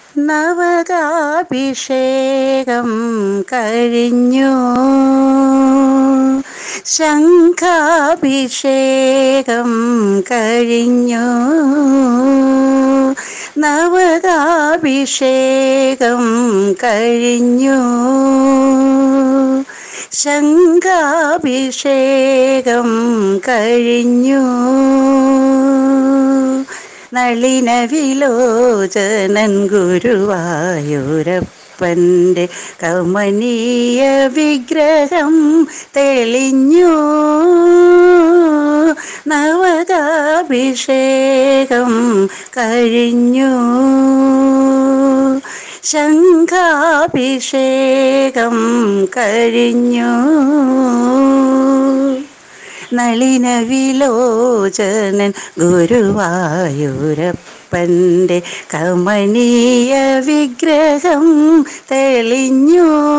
നവകാഭിഷേകം കഴിഞ്ഞു, ശംഖാഭിഷേകം കഴിഞ്ഞു, നവകാഭിഷേകം കഴിഞ്ഞു, ശംഖാഭിഷേകം കഴിഞ്ഞു. നളിന വിലോചനൻ ഗുരുവായൂരപ്പൻ്റെ കമനീയ വിഗ്രഹം തെളിഞ്ഞു, നവകാഭിഷേകം കഴിഞ്ഞു, ശംഖാഭിഷേകം കഴിഞ്ഞു. നളിന വിലോചനൻ ഗുരുവായൂരപ്പൻ്റെ കമനീയ വിഗ്രഹം തെളിഞ്ഞു,